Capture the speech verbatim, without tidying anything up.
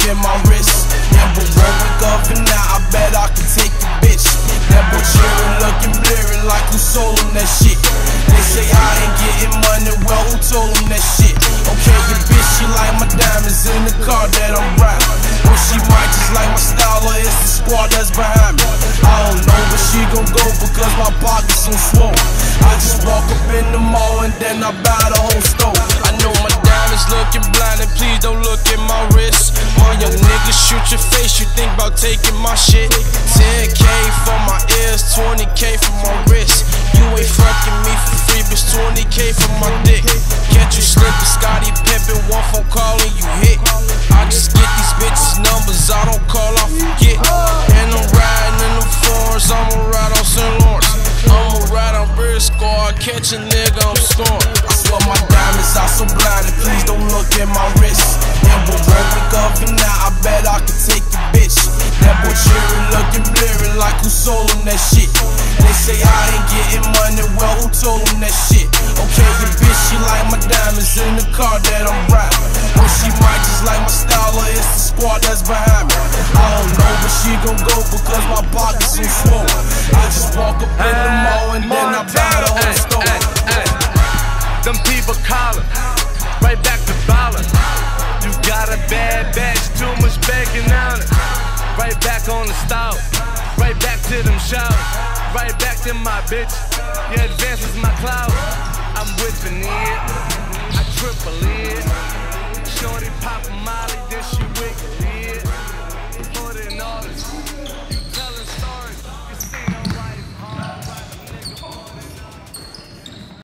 at my wrist. Never won't wake up and now I bet I can take the bitch. Never cheering, looking blurry like who sold him that shit. They say I ain't getting money, well who told him that shit? Okay, your bitch, she like my diamonds in the car that I'm riding. Or she might just like my style, or it's the squad that's behind me. I don't know, but she gon' go because my pockets so swole. I just walk up in the mall and then I buy the whole store. I know my diamonds looking blinding, please don't look at my wrist. All young niggas shoot your face, you think about taking my shit. ten K for my ears, twenty K for my wrist. You ain't fucking me for free, bitch, twenty K for my dick. Catch you slipping, Scotty pimpin', one phone call and you hit. I just get these bitches numbers, I don't call, I forget. And I'm riding in the foreigns, I'ma ride on Saint Lawrence. I'ma ride on Bridge Squad, catch a nigga, I'm scoring. I swear my diamonds are so blinded, please don't look at my wrist. Never won't wake up and now I bet I can take the bitch. Never cheering, looking blurry like who sold him that shit. They say I ain't getting money, well who told him that shit? Okay, your bitch, she like my diamonds in the car that I'm riding. Or she might just like my style, or it's the squad that's behind me. I don't know, but she gon' go because my pockets so swole. I just walk up in the mall and then I buy the whole store. Them people callin', right back to ballin'. You got a bad batch, too much bacon on it. Right back on the stove, right back to them shows, right back to my bitch. Your advance is my cloud. I'm whipping it, I triple it. Shorty pop